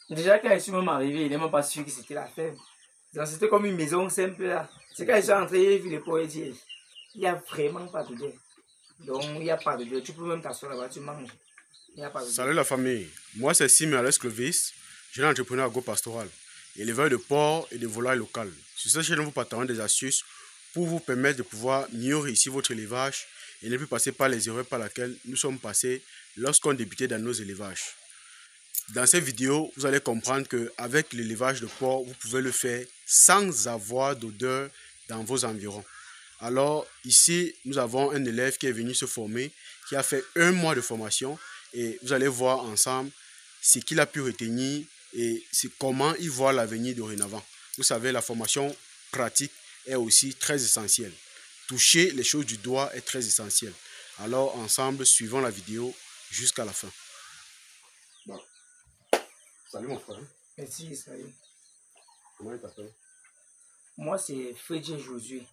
Déjà, quand je suis même arrivé, il n'est même pas sûr que c'était la ferme. Donc, c'était comme une maison simple là. C'est quand je suis entré, j'ai vu les pots et dit, il n'y a vraiment pas de dé. Donc, il n'y a pas de dé. Tu peux même t'asseoir là-bas, tu manges. Il n'y a pas de dé. Salut la famille, moi c'est Simon Alex Clovis, jeune entrepreneur agro-pastoral, éleveur de porcs et de volailles locales. Sur cette chaîne, nous vous partageons des astuces pour vous permettre de pouvoir mieux réussir votre élevage et ne plus passer par les erreurs par lesquelles nous sommes passés lorsqu'on débutait dans nos élevages. Dans cette vidéo, vous allez comprendre qu'avec l'élevage de porcs, vous pouvez le faire sans avoir d'odeur dans vos environs. Alors ici, nous avons un élève qui est venu se former, qui a fait 1 mois de formation et vous allez voir ensemble ce qu'il a pu retenir et comment il voit l'avenir dorénavant. Vous savez, la formation pratique est aussi très essentielle. Toucher les choses du doigt est très essentiel. Alors ensemble, suivons la vidéo jusqu'à la fin. Bon. Salut mon frère. Merci, salut. Comment tu t'appelles? Moi, c'est Fredje Josué.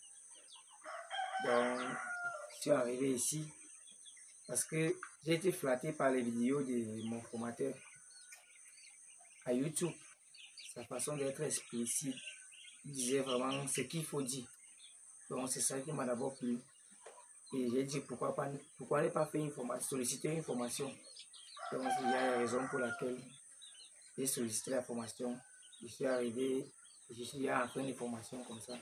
Donc, je suis arrivé ici parce que j'ai été flatté par les vidéos de mon formateur à YouTube. Sa façon d'être explicite, il disait vraiment ce qu'il faut dire. Donc, c'est ça qui m'a d'abord plu. Et j'ai dit pourquoi ne pas faire une formation, solliciter une formation. Donc, il y a une raison pour laquelle j'ai sollicité la formation. Je suis arrivé, je suis en fin de formation comme ça.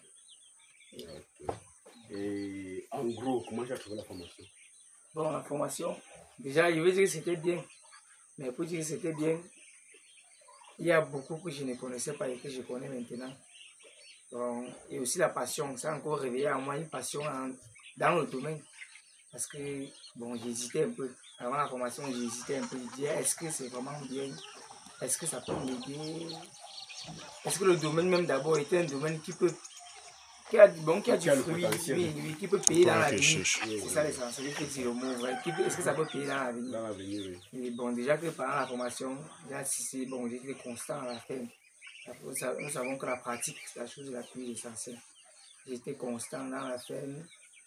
Et en gros, comment tu as trouvé la formation? Bon, la formation, déjà, je veux dire que c'était bien. Mais pour dire que c'était bien, il y a beaucoup que je ne connaissais pas et que je connais maintenant. Donc, et aussi la passion, ça a encore réveillé en moi une passion dans le domaine. Parce que, bon, j'hésitais un peu. Avant la formation, j'hésitais un peu. Je disais, est-ce que c'est vraiment bien? Est-ce que ça peut m'aider? Est-ce que le domaine même d'abord était un domaine qui a du fruit, oui, qui peut payer dans l'avenir? C'est ça l'essentiel, c'est le mot vrai. Est-ce que ça peut payer dans l'avenir? Dans l'avenir, oui. Et bon, déjà que pendant la formation, j'ai assisté, bon, j'étais constant à la ferme. Nous savons que la pratique, c'est la chose la plus essentielle. J'étais constant dans la ferme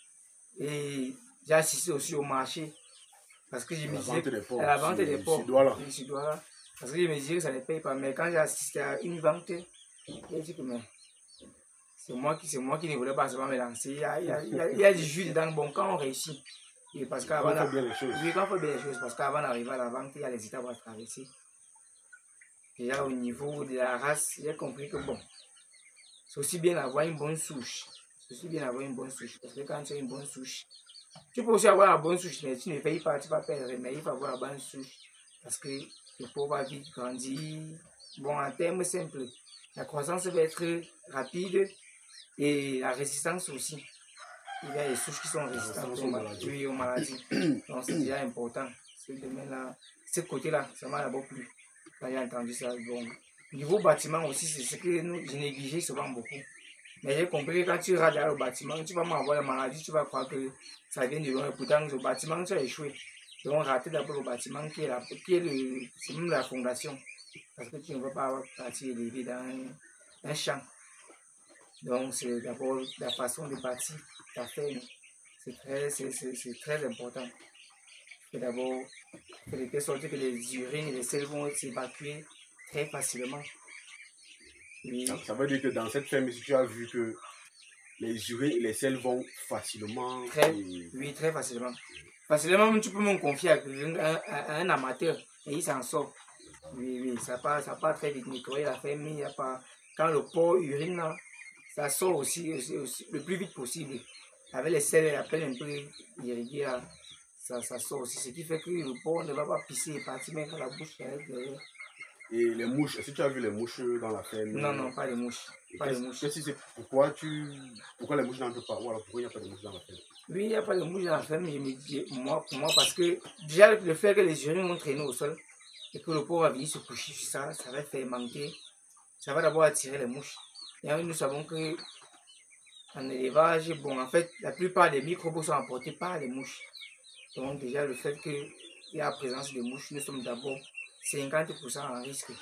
et j'ai assisté aussi au marché parce que je me disais à la vente des porcs, parce que je me disais que ça ne paye pas. Mais quand j'ai assisté à une vente, j'ai dit que mais c'est moi qui ne voulais pas seulement me lancer. Il y a du jus dedans. Bon, quand on réussit, et parce qu'avant, quand on fait bien les choses. Oui, quand on fait bien les choses, parce qu'avant d'arriver à la vente, il y a les étapes à traverser. Déjà au niveau de la race, j'ai compris que bon, c'est aussi bien d'avoir une bonne souche. C'est aussi bien d'avoir une bonne souche. Parce que quand tu as une bonne souche, tu peux aussi avoir la bonne souche, mais tu ne payes pas, tu vas perdre. Mais il faut avoir la bonne souche. Parce que le pot va vite grandir. Bon, en termes simples, la croissance va être rapide et la résistance aussi. Il y a des souches qui sont résistantes aux maladies. Donc c'est déjà important. Ce domaine-là, ce côté-là, ça m'a d'abord plu. Quand j'ai entendu ça, bon. Niveau bâtiment aussi, c'est ce que j'ai négligé souvent beaucoup. Mais j'ai compris que quand tu rates dans le bâtiment, tu vas m'avoir la maladie, tu vas croire que ça vient de loin. Et pourtant, le bâtiment, tu as échoué. Donc, rater d'abord le bâtiment c'est même la fondation. Parce que tu ne veux pas partir élevé dans un champ. Donc, c'est d'abord la façon de bâtir ta ferme. C'est très important. Il faut d'abord faire de telle sorte que les urines et les sels vont s'évacuer très facilement. Oui. Ça veut dire que dans cette ferme, si tu as vu que les urines et les sels vont facilement. Oui, très facilement. Facilement, tu peux me confier à un amateur et il s'en sort. Oui, ça part très vite. Nettoyer la ferme, il n'y a pas. Quand le porc urine, là, ça sort aussi le plus vite possible. Avec les sels et la peine un peu irriguée, là, ça sort aussi. Ce qui fait que le porc ne va pas pisser et partir mettre la bouche derrière. Et les mouches, est-ce que tu as vu les mouches dans la ferme? Non, pas les mouches. Pourquoi les mouches n'entrent pas? Ou alors pourquoi il n'y a pas de mouches dans la ferme? Oui, il n'y a pas de mouches dans la ferme, pour moi, parce que déjà le fait que les urines vont traîner au sol et que le porc va venir se coucher sur ça, ça va fermenter. Ça va d'abord attirer les mouches. Et nous savons que en élevage, bon, en fait, la plupart des microbes sont apportés par les mouches. Donc déjà le fait qu'il y a la présence de mouches, nous sommes d'abord 50% en risque.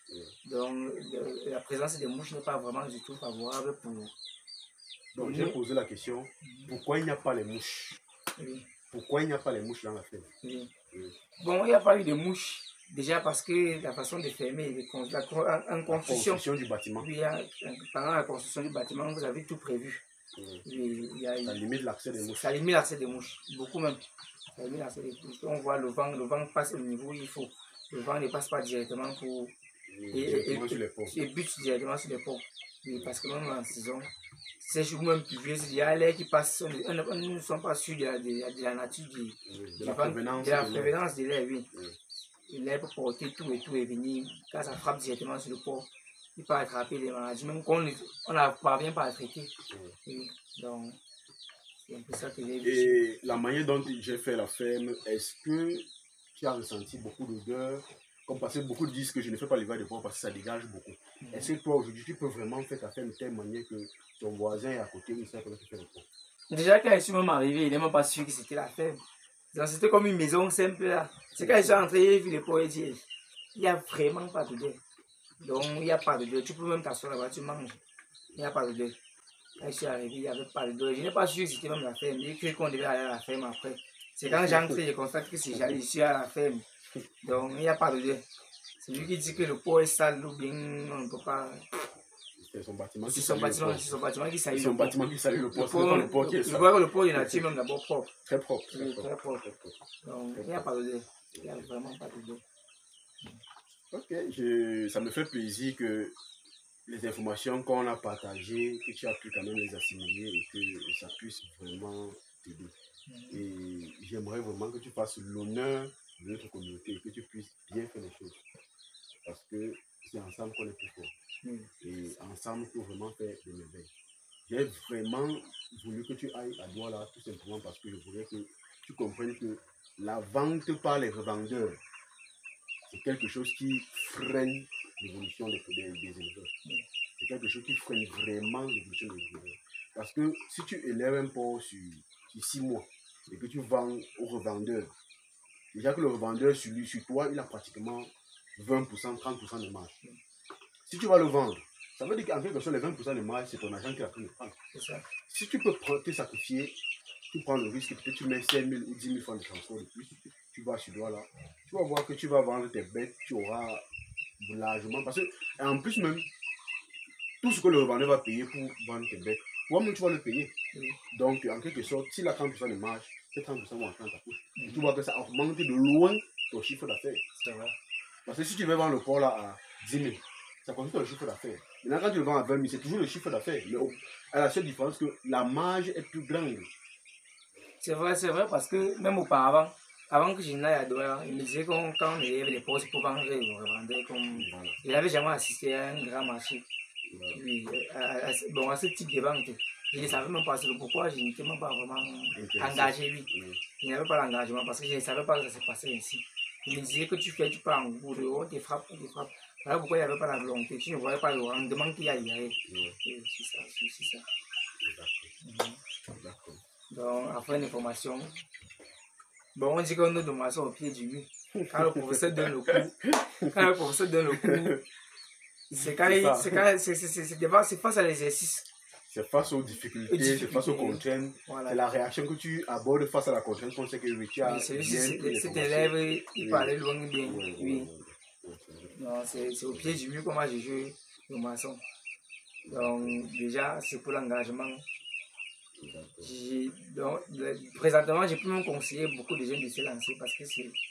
Donc la présence des mouches n'est pas vraiment du tout favorable pour... Donc j'ai posé la question, pourquoi il n'y a pas les mouches? Oui. Pourquoi il n'y a pas les mouches dans la ferme? Oui. Bon, il n'y a pas eu de mouches. Déjà parce que la façon de fermer, en construction du bâtiment. Oui, pendant la construction du bâtiment, vous avez tout prévu. Ça limite l'accès des mouches. Ça limite l'accès des mouches, beaucoup même. Ça limite l'accès des mouches. On voit le vent passe au niveau où il faut. Le vent ne passe pas directement pour... sur les ports. Et bute directement sur les ports. Parce que même en saison, ces jours même pluvieux, il y a l'air qui passe. On ne sommes pas sûrs de la nature de la prévenance de l'air, oui. L'air peut porter tout et venir. Quand ça frappe directement sur le port, il peut attraper les maladies, même qu'on ne parvient pas à traiter. Donc, c'est un peu ça que j'ai vu. Et la manière dont j'ai fait la ferme, est-ce que tu as ressenti beaucoup d'odeur? Comme parce que beaucoup disent que je ne fais pas l'élevage de porc parce que ça dégage beaucoup. Est-ce que toi aujourd'hui tu peux vraiment faire ta ferme de telle manière que ton voisin est à côté où il sait comment tu fais le porc? Déjà quand je suis même arrivé, il n'est même pas sûr que c'était la ferme. C'était comme une maison simple là. C'est quand je suis entré, j'ai vu les porcs et dit, il n'y a vraiment pas d'odeur. Donc il n'y a pas d'odeur. Tu peux même t'asseoir là-bas, tu manges. Il n'y a pas d'odeur. Quand je suis arrivé, il n'y avait pas d'odeur. Je n'ai pas su que c'était même la ferme. J'ai cru qu'on devait aller à la ferme après. C'est quand j'ai entré, je constate que je suis à la ferme. Donc il n'y a pas d'odeur. C'est lui qui dit que le porc est sale ou bien on ne peut pas. C'est son bâtiment qui salit le porc. C'est son bâtiment qui salit le porc. Le porc est nature même d'abord propre. Très propre. Oui, très propre. Donc il n'y a pas d'odeur. Il n'y a vraiment pas d'odeur. Ok, ça me fait plaisir que les informations qu'on a partagées, que tu as pu quand même les assimiler et que ça puisse vraiment t'aider. Et j'aimerais vraiment que tu fasses l'honneur de notre communauté et que tu puisses bien faire les choses. Parce que c'est ensemble qu'on est plus fort. Et ensemble, il faut vraiment faire des merveilles. J'ai vraiment voulu que tu ailles à Douala tout simplement parce que je voudrais que tu comprennes que la vente par les revendeurs, c'est quelque chose qui freine l'évolution des éleveurs. C'est quelque chose qui freine vraiment l'évolution des éleveurs. Parce que si tu élèves un porc sur 6 mois et que tu vends au revendeur, déjà que le revendeur sur toi, il a pratiquement 20%, 30% de marge. Si tu vas le vendre, ça veut dire qu'en quelque sorte, les 20% de marge, c'est ton agent qui a pu le prendre. Si tu peux te sacrifier, tu prends le risque, peut-être tu mets 5 000 ou 10 000 francs de transport de plus, tu vas sur Douala, tu vas voir que tu vas vendre tes bêtes, tu auras largement. Parce que, en plus même, tout ce que le revendeur va payer pour vendre tes bêtes, toi-même tu vas le payer. Donc, en quelque sorte, s'il a 30% de marge, ces 30% vont entrer dans ta poche. Tu vois que ça augmente de loin ton chiffre d'affaires. C'est vrai. Parce que si tu veux vendre le porc là à 10 000, ça constitue le chiffre d'affaires. Maintenant, quand tu le vends à 20 000, c'est toujours le chiffre d'affaires. Mais à la seule différence que la marge est plus grande. C'est vrai, parce que même auparavant, avant que je n'aille à Douala, il me disait que quand on élève les postes pour vendre, on revendait comme. Voilà. Il n'avait jamais assisté à un grand marché. Voilà. Oui, à ce type de vente. Je ne savais même pas pourquoi je n'étais même pas vraiment engagé, lui. Il n'avait pas l'engagement parce que je ne savais pas que ça se passait ainsi. Il me disait que tu peux en bout, on te frappe. Voilà pourquoi il n'y avait pas la volonté. Tu ne voyais pas le rendement qu'il y a derrière. C'est ça. D'accord. Donc, après une formation, bon, on dit qu'on a de formation au pied du mur. Quand le professeur donne le cours, c'est face à l'exercice. C'est face aux difficultés, c'est face aux contraintes. Voilà. C'est la réaction que tu abordes face à la contrainte qu'on sait que Richard a. Cet élève, il parlait loin bien. Oui. Non, c'est au pied du mur que moi j'ai joué le maçon. Donc, déjà, c'est pour l'engagement. Présentement, j'ai pu même conseiller beaucoup de jeunes de se lancer parce que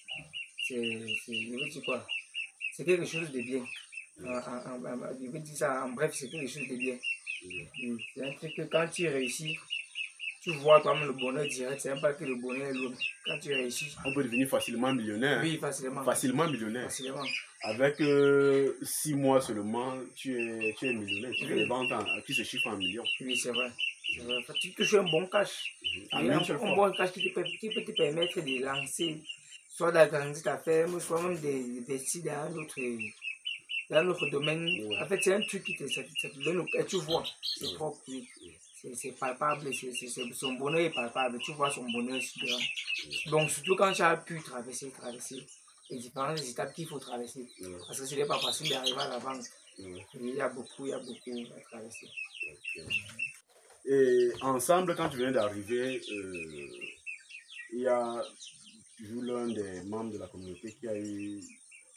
c'est quelque chose de bien. Je veux dire ça en bref, c'est quelque chose de bien. C'est un truc que quand tu réussis, tu vois toi-même le bonheur direct. C'est même pas que le bonheur est lourd. Quand tu réussis, on peut devenir facilement millionnaire. Oui, facilement. Facilement millionnaire. Facilement. Avec 6 mois seulement, tu es millionnaire. Tu fais des ventes qui se chiffrent en millions. Oui, c'est vrai. Tu touches un bon cash. Un bon cash qui peut te permettre de lancer, soit d'agrandir ta ferme, soit même d'investir dans un autre domaine. En fait, c'est un truc qui te donne, et tu vois, c'est propre, c'est palpable, son bonheur est palpable, tu vois son bonheur souvent. Donc, surtout quand tu as pu traverser les différentes étapes qu'il faut traverser. Parce que ce n'est pas facile d'arriver à la vente. Il y a beaucoup à traverser. Et ensemble, quand tu viens d'arriver, il y a toujours l'un des membres de la communauté qui a eu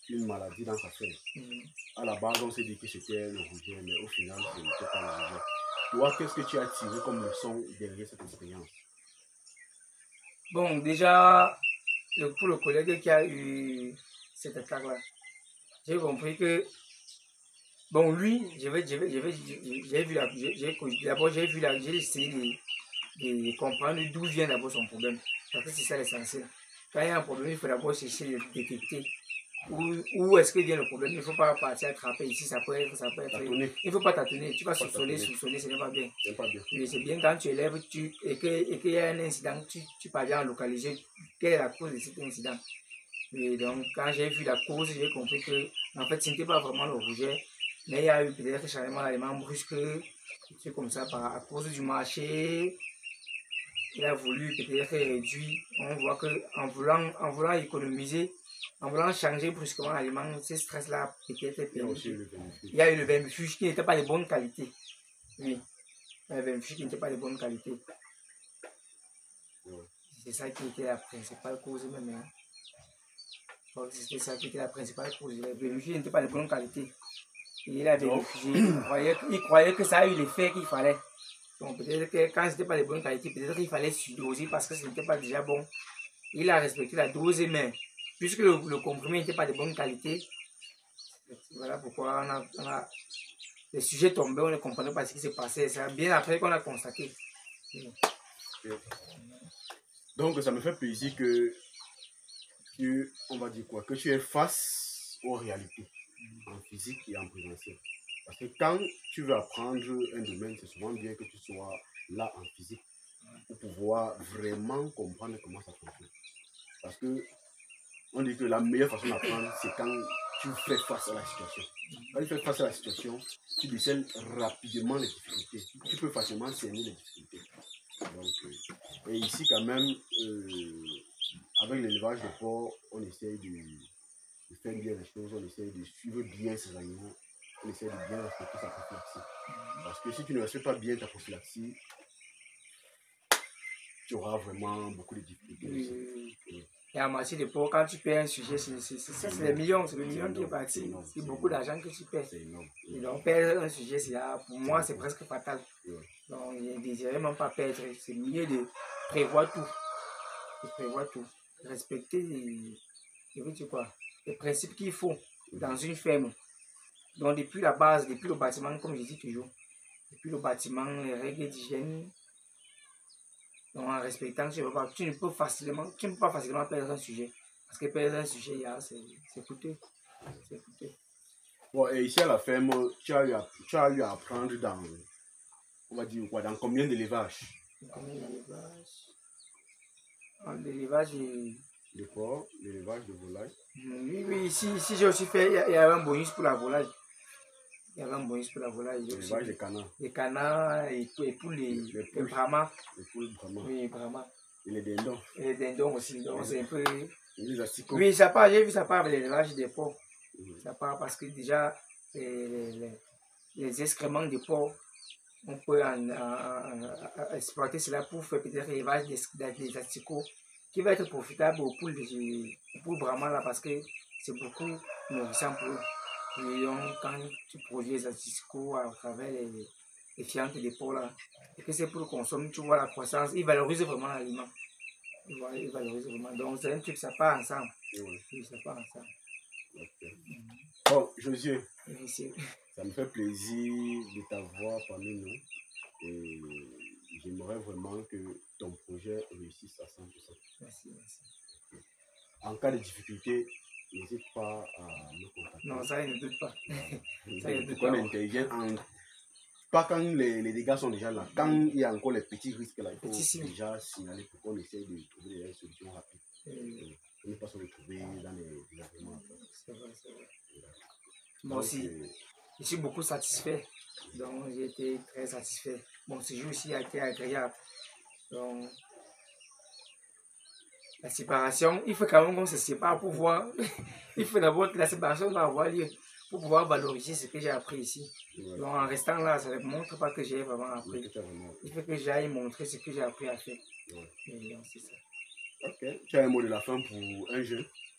une maladie dans sa feuille. À la base, on s'est dit que c'était le rouget, mais au final, ce n'était pas le rouget. Toi, qu'est-ce que tu as tiré comme leçon derrière cette expérience? Bon, déjà, pour le collègue qui a eu cette attaque-là, j'ai compris que, bon, lui, j'ai vu d'abord, j'ai essayé de comprendre d'où vient d'abord son problème. Parce que c'est ça l'essentiel. Quand il y a un problème, il faut d'abord chercher de détecter où est-ce que vient le problème. Il ne faut pas partir attraper ici, ça peut être. Il ne faut pas tâtonner. Tu vas soupçonner, ce n'est pas bien. C'est bien quand tu élèves et qu'il y a un incident, tu parviens à localiser quelle est la cause de cet incident. Et donc, quand j'ai vu la cause, j'ai compris que, en fait, ce n'était pas vraiment le rouget, mais il y a eu peut-être changement d'aliment brusque, c'est comme ça, à cause du marché. Il a voulu peut-être réduire. On voit qu'en voulant économiser, en voulant changer brusquement l'aliment, ce stress-là peut-être permis. Il y a eu le vermifuge qui n'était pas de bonne qualité. Oui, le vermifuge qui n'était pas de bonne qualité. C'est ça qui était la principale cause même. C'était ça qui était la principale cause. Le vermifuge n'était pas de bonne qualité. Et il a vermifugé. Il croyait que ça a eu l'effet qu'il fallait. Donc peut-être que quand ce n'était pas de bonne qualité, peut-être qu'il fallait surdoser parce que ce n'était pas déjà bon. Il a respecté la dose, mais puisque le comprimé n'était pas de bonne qualité, voilà pourquoi le sujet tombé, on ne comprenait pas ce qui s'est passé. C'est bien après qu'on a constaté. Donc ça me fait plaisir on va dire quoi, que tu es face aux réalités en physique et en présentiel. Parce que quand tu veux apprendre un domaine, c'est souvent bien que tu sois là en physique pour pouvoir vraiment comprendre comment ça fonctionne. Parce que on dit que la meilleure façon d'apprendre, c'est quand tu fais face à la situation. Quand tu fais face à la situation, tu décèles rapidement les difficultés. Tu peux facilement cerner les difficultés. Donc, et ici, quand même, avec l'élevage de porc, on essaye de faire bien les choses, on essaye de suivre bien ces animaux, on essaye de bien respecter sa prophylaxie. Parce que si tu ne respectes pas bien ta prophylaxie, tu auras vraiment beaucoup de difficultés. Et en matière de porc, quand tu perds un sujet, c'est le million qui est parti. C'est beaucoup d'argent que tu perds. Et donc, perdre un sujet, pour moi, c'est presque fatal. Donc, je ne désirais même pas perdre. C'est mieux de prévoir tout. Respecter les principes qu'il faut dans une ferme. Donc, depuis la base, depuis le bâtiment, comme je dis toujours, depuis le bâtiment, les règles d'hygiène. Donc, en respectant, tu ne peux pas facilement perdre un sujet. Parce que perdre un sujet, c'est coûteux. Bon, et ici à la ferme, tu as eu à apprendre dans, on va dire quoi, dans combien d'élevages? L'élevage de porc, l'élevage de volaille. Oui, ici j'ai aussi fait, il y avait un bonus pour la volaille. L'élevage des canards. Les canards et pour les brahmas. Les poules brahmas. Oui, brahmas. Et les dindons. Et les dindons aussi. Donc c'est un peu. Les asticots. Oui, ça part, j'ai vu ça part avec l'élevage des porcs. Ça part parce que déjà, les excréments des porcs, on peut exploiter cela pour faire peut-être l'élevage des asticots qui va être profitable aux poules brahmas là parce que c'est beaucoup nourrissant pour eux. Et donc, quand tu produis les asticots à travers les fientes des porcs là, et que c'est pour le consommer, tu vois la croissance, ils valorisent vraiment l'aliment. Ils valorisent vraiment. Donc, c'est un truc, ça part ensemble. Oui, ça part ensemble. Okay. Bon, Josué, ça me fait plaisir de t'avoir parmi nous. Et j'aimerais vraiment que ton projet réussisse à 100%. Merci. En cas de difficulté, n'hésite pas à me contacter. Non, ça, il ne doute pas. On intervient pas quand les dégâts sont déjà là. Quand il y a encore les petits risques là, il faut déjà signaler pour qu'on essaye de trouver des solutions rapides. On ne pas se retrouver dans les arguments. C'est vrai. Moi aussi, je suis beaucoup satisfait. Donc, j'ai été très satisfait. Mon séjour ici a été agréable. Donc, la séparation, il faut quand même qu'on se sépare pour voir. Il faut d'abord que la séparation doit avoir lieu pour pouvoir valoriser ce que j'ai appris ici. Donc, en restant là, ça ne montre pas que j'ai vraiment appris. Il faut que j'aille montrer ce que j'ai appris à faire. Et donc, c'est ça. Ok. Tu as un mot de la fin pour un jeune?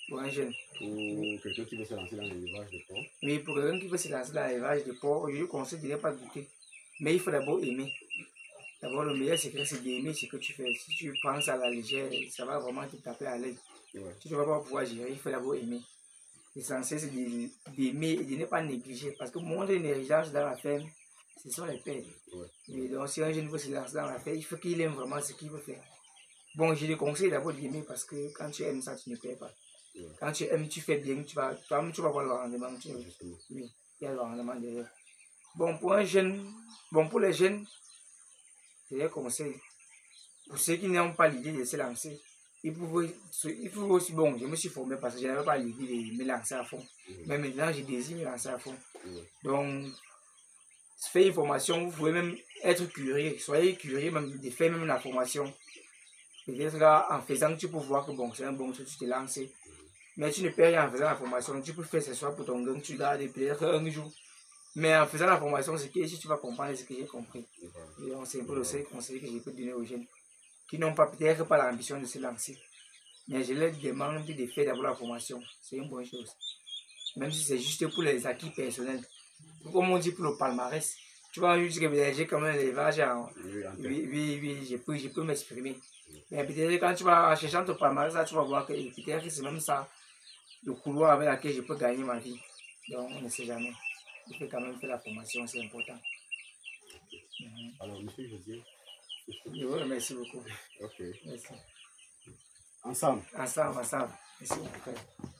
pour un jeune. Pour quelqu'un qui veut se lancer dans l'élevage de porc. Oui, pour quelqu'un qui veut se lancer dans l'élevage de porc, je lui conseille de ne pas douter. Mais il faut d'abord aimer. D'abord, le meilleur secret, c'est d'aimer ce que tu fais. Si tu prends ça à la légère, ça va vraiment te taper à l'œil. Ouais. Tu ne vas pas pouvoir gérer, il faut d'abord aimer. L'essentiel, c'est d'aimer et de ne pas négliger. Parce que montrer une négligence dans la ferme, ce sont les pères. Ouais. Et donc, si un jeune veut se lancer dans la ferme, il faut qu'il aime vraiment ce qu'il veut faire. Bon, je lui conseille d'abord d'aimer parce que quand tu aimes ça, tu ne perds pas. Ouais. Quand tu aimes, tu fais bien, tu vas voir le rendement. Oui, il y a le rendement derrière. Bon, pour un jeune, pour les jeunes, je les conseille. Pour ceux qui n'ont pas l'idée de se lancer, il faut aussi, bon, je me suis formé parce que je n'avais pas l'idée de me lancer à fond. Mais maintenant, je désire me lancer à fond. Donc, faire une formation, vous pouvez même être curieux. Soyez curieux même de faire même la formation. Peut-être là, en faisant, tu peux voir que bon, c'est un bon truc, tu te lances. Mais tu ne perds rien en faisant la formation. Tu peux faire ce soir pour ton gang, tu gardes peut-être un jour. Mais en faisant la formation, c'est que si tu vas comprendre ce que j'ai compris. Et donc, c'est un peu le seul conseil que je peux donner aux jeunes qui n'ont pas peut-être pas l'ambition de se lancer. Mais je leur demande de faire d'abord la formation. C'est une bonne chose. Même si c'est juste pour les acquis personnels. Comme on dit pour le palmarès. Tu vois, juste que j'ai quand même l'élevage. Oui, je peux m'exprimer. Mais peut-être quand tu vas en cherchant ton palmarès, là, tu vas voir que peut-être c'est même ça, le couloir avec lequel je peux gagner ma vie. Donc, on ne sait jamais. Il faut quand même faire la formation, c'est important. Alors, monsieur José, je vous remercie beaucoup. Ok. Merci. Ensemble. Ensemble. Merci beaucoup.